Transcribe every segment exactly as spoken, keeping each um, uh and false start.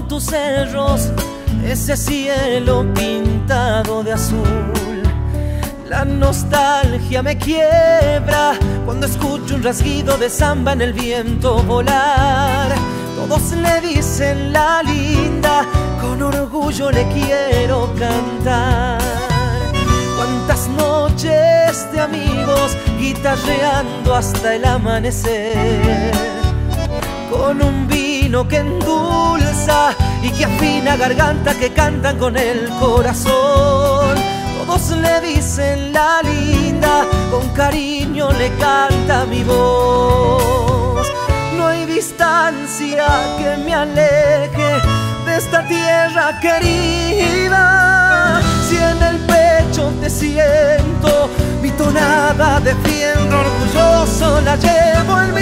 tus cerros, ese cielo pintado de azul. La nostalgia me quiebra cuando escucho un rasguido de samba en el viento volar. Todos le dicen la linda, con orgullo le quiero cantar. Cuántas noches de amigos guitarreando hasta el amanecer, con un vino que endulza y que afina garganta, que cantan con el corazón. Todos le dicen la linda, con cariño le canta mi voz. No hay distancia que me aleje de esta tierra querida. Si en el pecho te siento, mi tonada defiendo, orgulloso la llevo en mi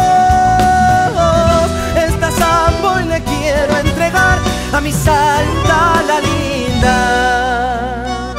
voz. Esta samba hoy le quiero entregar a mi Salta la linda.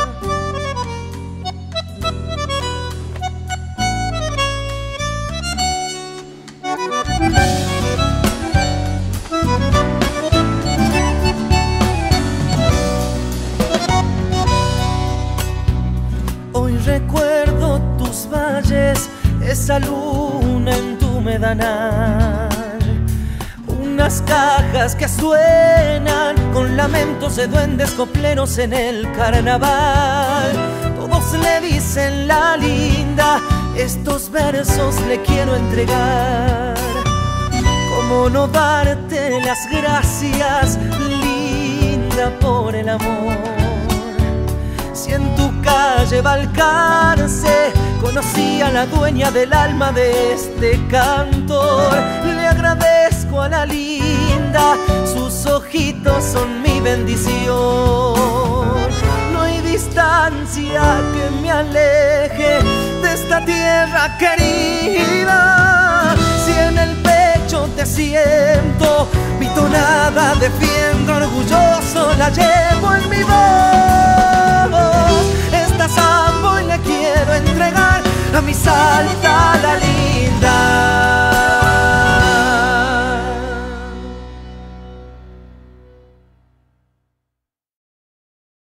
Hoy recuerdo tus valles, esa luna en tu medanal, unas cajas que suenan con lamentos de duendes copleros en el carnaval. Todos le dicen la linda, estos versos le quiero entregar. ¿Cómo no darte las gracias, linda, por el amor? Si en tu calle Balcarce conocí a la dueña del alma de este cantor, le agradezco a la linda, sus ojitos son mi bendición. No hay distancia que me aleje de esta tierra querida. Si en el pecho te siento, mi tonada defiendo, orgulloso la llevo en mi voz.